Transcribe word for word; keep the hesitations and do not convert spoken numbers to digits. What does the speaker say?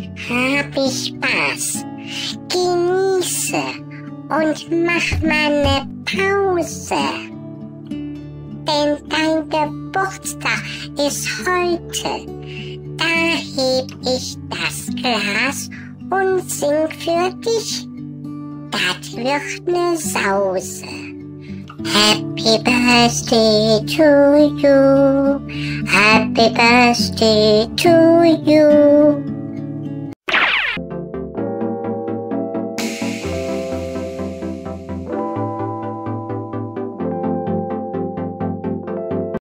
habe Spaß, genieße und mach mal ne Pause. Denn dein Geburtstag ist heute, da heb ich das Glas und sing für dich. Das wird ne Sause. Happy birthday to you, happy birthday to you.